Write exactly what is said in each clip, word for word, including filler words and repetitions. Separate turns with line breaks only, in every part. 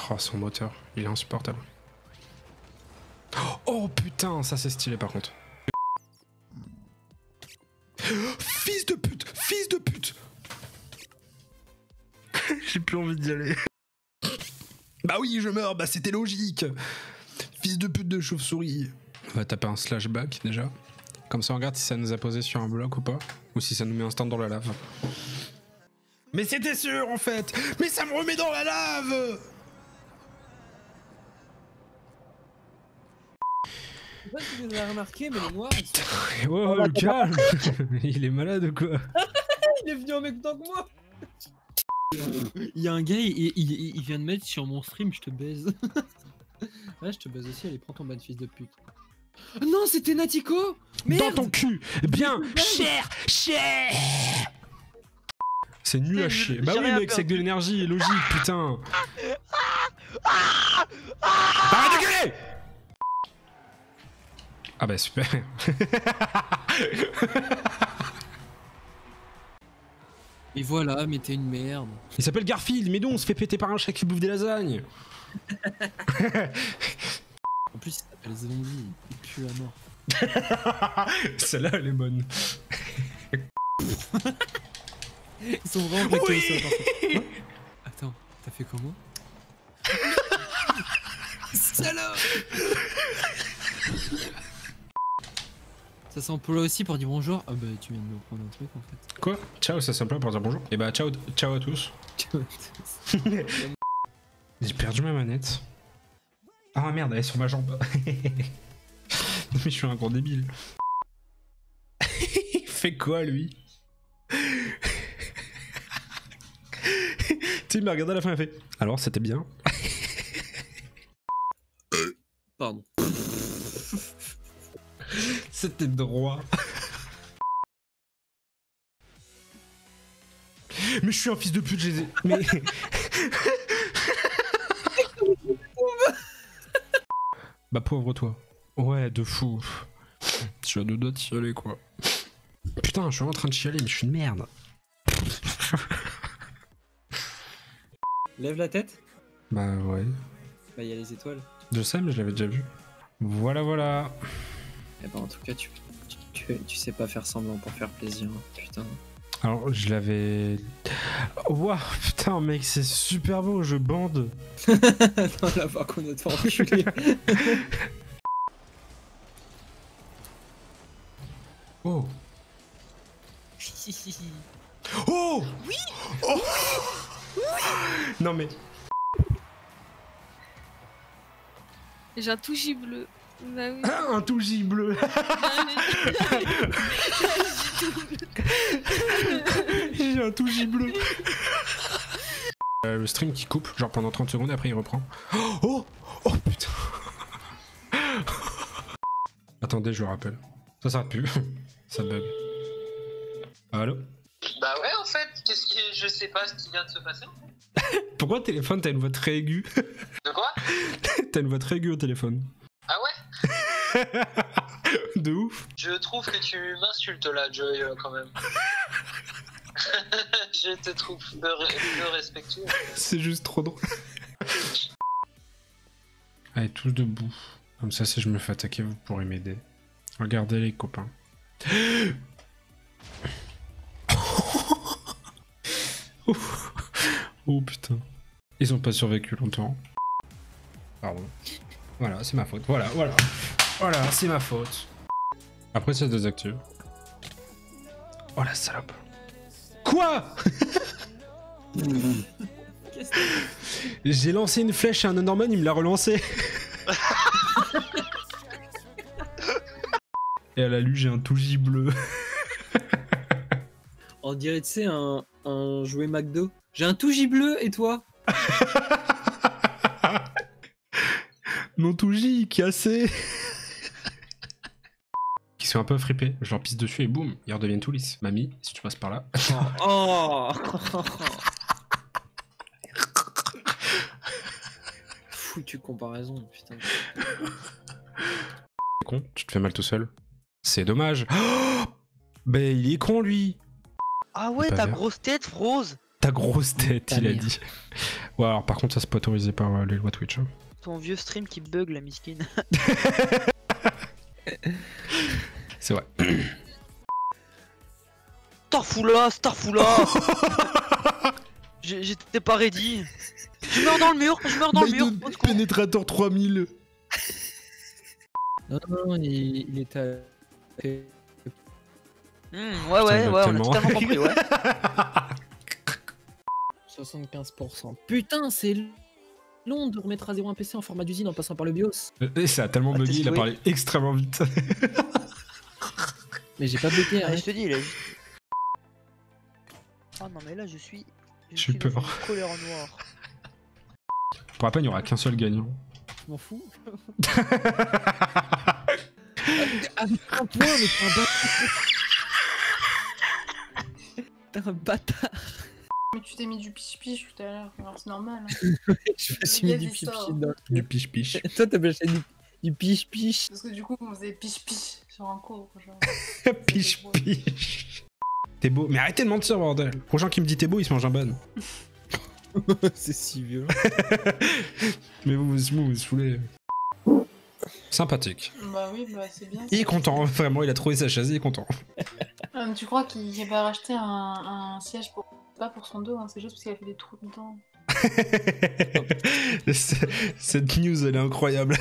Oh, son moteur, il est insupportable. Oh putain, ça c'est stylé par contre. Fils de pute, fils de pute. J'ai plus envie d'y aller. Bah oui, je meurs, bah c'était logique. Fils de pute de chauve-souris. On va taper un slash back déjà. Comme ça on regarde si ça nous a posé sur un bloc ou pas. Ou si ça nous met instant dans la lave. Mais c'était sûr en fait. Mais ça me remet dans la lave.
Je sais pas si vous avez remarqué, mais les noirs ils sont...
Oh, oh calme. Il est malade ou quoi?
Il est venu en même temps que moi. Il y a un gars, il, il, il vient de mettre sur mon stream, je te baise. Ouais, je te baise aussi, allez, prends ton ban fils de pute. Non, c'était Natiko. Merde.
Dans ton cul. Bien. Cher. Cher. C'est nul à chier. Bah oui mec, c'est que de l'énergie, logique, putain. Arrête de gueuler. Ah bah super.
Et voilà, mais t'es une merde.
Il s'appelle Garfield, mais non, on se fait péter par un chat qui bouffe des lasagnes.
En plus, il s'appelle Zombie, il pue à mort.
Celle-là, elle est bonne.
Ils sont vraiment plaqués
Oui
au sol, par contre. Attends, t'as fait comment? Salope. Ça s'emploie aussi pour dire bonjour. Ah bah tu viens de me prendre un truc en fait.
Quoi? Ciao, ça s'emploie pour dire bonjour. Et bah ciao, ciao à tous.
Ciao à tous.
J'ai perdu ma manette. Ah merde, elle est sur ma jambe. Mais je suis un gros débile. Il fait quoi lui? Tu sais, il m'a regardé à la fin, il a fait. Alors, c'était bien.
Pardon.
C'était droit. Mais je suis un fils de pute, j'ai... Mais... Bah pauvre toi. Ouais, de fou. Je suis à deux doigts de chialer quoi. Putain, je suis en train de chialer, mais je suis une merde.
Lève la tête.
Bah ouais.
Bah y a les étoiles.
Je sais, mais je l'avais déjà vu. Voilà, voilà.
Eh bah en tout cas, tu, tu, tu, tu sais pas faire semblant pour faire plaisir, hein. Putain.
Alors, je l'avais... Waouh, putain, mec, c'est super beau, je bande.
Non, là, par contre, on a trop enculé.
Oh. Oh.
Oui.
Oh. Oui. Non mais...
J'ai un touji bleu. Bah oui.
Ah, un touji bleu. J'ai un touji bleu. Euh, le stream qui coupe, genre pendant trente secondes, après il reprend. Oh. Oh putain. Attendez, je le rappelle. Ça s'arrête plus. Ça bug. Allô?
Bah ouais, en fait, qu'est-ce qui... je sais pas ce qui vient de se passer.
Pourquoi au téléphone t'as une voix très aiguë?
De quoi?
T'as une voix très aiguë au téléphone.
Ah ouais?
De ouf.
Je trouve que tu m'insultes là, Joy, euh, quand même. Je te trouve peu, peu respectueux.
C'est juste trop drôle. Allez, tous debout. Comme ça, si je me fais attaquer, vous pourrez m'aider. Regardez les copains. Oh putain. Ils ont pas survécu longtemps. Pardon. Voilà, c'est ma faute. Voilà, voilà. Voilà, c'est ma faute. Après, ça se désactive. Oh la salope. Quoi? J'ai lancé une flèche à un Norman, il me l'a relancé. Et à la lu, j'ai un touji bleu.
On dirait, tu sais, un, un jouet McDo. J'ai un touji bleu, et toi?
Mon touji, cassé. Qui sont un peu frippés, je leur pisse dessus et boum, ils redeviennent tout lisses. Mamie, si tu passes par là.
Oh. Foutu comparaison, putain.
C'est con, tu te fais mal tout seul. C'est dommage. Oh, ben il est con lui.
Ah ouais,
Pas
ta
vert.
grosse tête, Rose.
Ta grosse tête,
Ta
il a
mère.
dit. Ouais, alors par contre, ça c'est pas autorisé par euh, les lois Twitch. Hein.
Ton vieux stream qui bug la miskine.
C'est vrai.
Starfoula, Starfoula. J'ai- J'étais pas ready. Je meurs dans le mur, je meurs dans le mur. au secours.
Pénétrateur trois mille.
Non, non, il, il était. à-
Hmm, ouais, ouais, ouais, on a
exactement.
totalement compris, ouais.
soixante-quinze pour cent. Putain, c'est long de remettre à zéro un P C en format d'usine en passant par le BIOS.
Et ça a tellement
Ah,
bugué,
t'es
il a
joué.
parlé extrêmement vite.
Mais j'ai pas bloqué,
Ah,
hein.
je te dis, il a juste. Oh non, mais là, je suis. Je
J'ai
suis dans
peur.
une colère noire.
Pour rappel, il n'y aura qu'un seul gagnant.
Je m'en fous. Avec un point, mais t'es un bâtard. T'es un bâtard.
Mais tu t'es mis du piche-piche tout à l'heure, alors c'est normal. Hein.
Je me suis mis du
Gaz, il
pipi
sort.
dans
Du piche-piche.
Toi, t'as acheté du, du piche-piche.
Parce que du coup, on faisait piche-piche sur un cours. Genre.
Piche-piche. T'es beau. Mais arrêtez de mentir, bordel. Prochain qui me dit t'es beau, il se mange un ban.
C'est si violent.
Mais vous, vous, vous, vous saoulez. Sympathique.
Bah oui, bah c'est bien.
Il est
ça.
content, vraiment, il a trouvé sa chaise, il est content.
Ah, mais tu crois qu'il va racheter un, un siège pour. Pas pour son dos, hein, c'est juste parce qu'il a fait des trous dedans.
C'est- Cette news, elle est incroyable.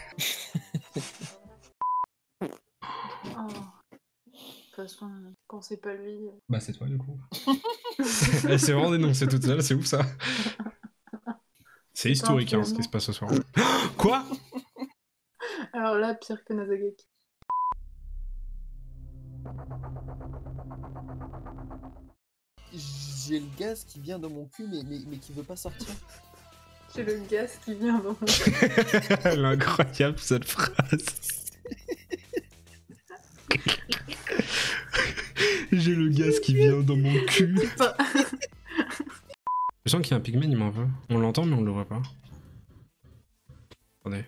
Oh. De toute façon, quand c'est pas lui.
Bah, c'est toi, du coup. Elle s'est vraiment dénoncée toute seule, c'est ouf ça. C'est historique, hein, ce qui se passe ce soir. Quoi?
Alors là, pire que Nazagaki.
J'ai le gaz qui vient dans mon cul, mais, mais, mais qui veut pas sortir.
J'ai le gaz qui vient dans mon.
Elle est incroyable cette phrase. J'ai le gaz qui vient dans mon cul.
C'est pas.
Je sens qu'il y a un pigman, il m'en veut. On l'entend, mais on le voit pas. Attendez.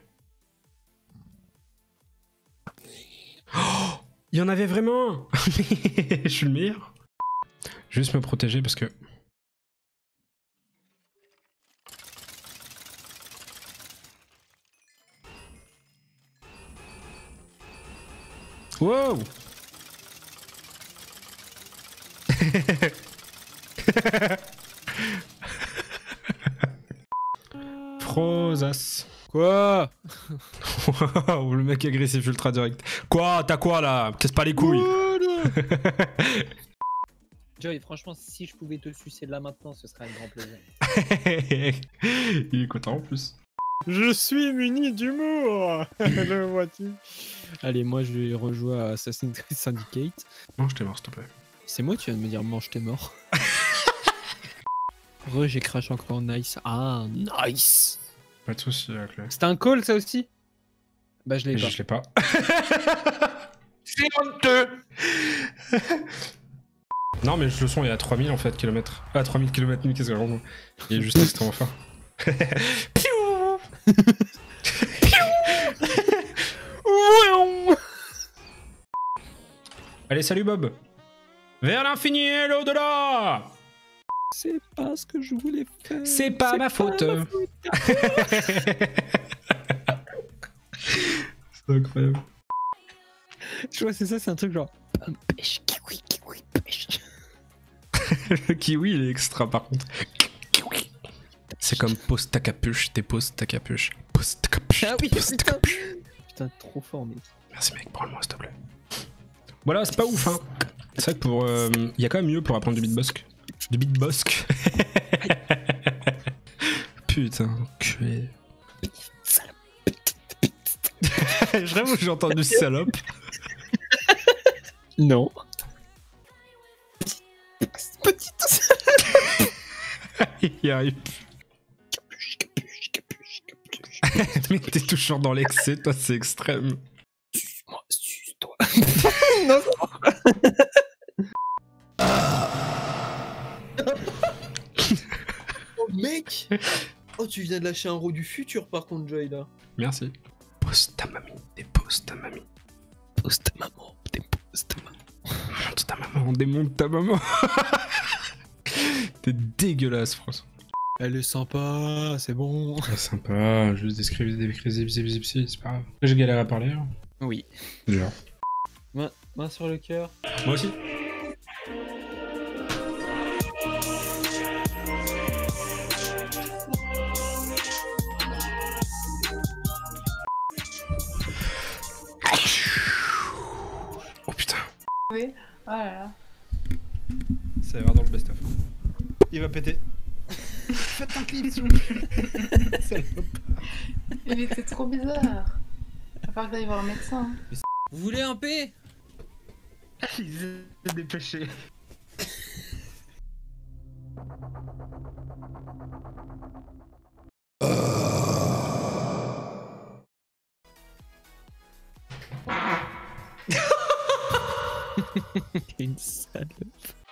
Oh, il y en avait vraiment un. Je suis le meilleur. Juste me protéger parce que... Wow. Frozas.
Quoi?
Wow, le mec agressif ultra direct. Quoi? T'as quoi là? Casse pas les couilles.
Joey, franchement, si je pouvais te sucer là maintenant, ce serait un grand plaisir.
Il est content en plus.
Je suis muni d'humour. Le vois-tu? Allez, moi je vais rejouer à Assassin's Creed Syndicate.
Non, je t'ai mort s'il te plaît.
C'est moi, tu viens de me dire mange t'es mort. Re, j'ai crash encore nice. Ah, nice.
Pas de soucis avec le...
C'était un call ça aussi? Bah je l'ai pas.
Je l'ai pas.
C'est honteux.
Non mais le son il est à trois mille en fait kilomètres. Ah trois mille kilomètres, mais qu'est-ce que je Il est juste extrêmement fort. Piou. Allez salut Bob. Vers l'infini et l'au-delà.
C'est pas ce que je voulais faire.
C'est pas ma faute.
ma faute.
C'est incroyable.
Je vois, c'est ça, c'est un truc genre. Pêche, kiwi, kiwi, pêche.
Le kiwi il est extra par contre. Kiwi. C'est comme pose ta capuche, dépose ta capuche. Pose ta capuche.
Ah oui,
dépose ta
putain.
capuche.
Putain, trop fort, mec.
Merci mec, prends-le-moi s'il te plaît. Voilà, c'est pas ouf hein. C'est vrai que pour... Il euh, y a quand même mieux pour apprendre du beatbox. Du beatbox. Putain, enculé. Je rêve où j'ai entendu salope.
Non. Petite.
Il y arrive.
Capuche, capuche, capuche, capuche.
Mais t'es toujours dans l'excès, toi c'est extrême.
Suce-moi, suce-toi. Non, oh, mec. Oh, tu viens de lâcher un roux du futur par contre, Joy, là.
Merci. Pose ta mamie, dépose ta mamie.
Pose ta maman, dépose ta maman.
Monte ta maman, démonte ta maman. T'es dégueulasse, François.
Elle est sympa, c'est bon.
Très sympa, juste décrire des zip zip zip zip, c'est pas grave. J'ai galéré à parler. Hein.
Oui.
Genre.
Main, main sur le cœur.
Moi aussi. Oh putain.
Oui. Oh là là.
Ça va dans le best-of. Il va péter. Faites un clip, s'il vous plaît. Salope.
Il était trop bizarre. Il va falloir que t'ailles voir un médecin. hein.
Vous voulez un P?
Il s'est dépêché.
Une salope.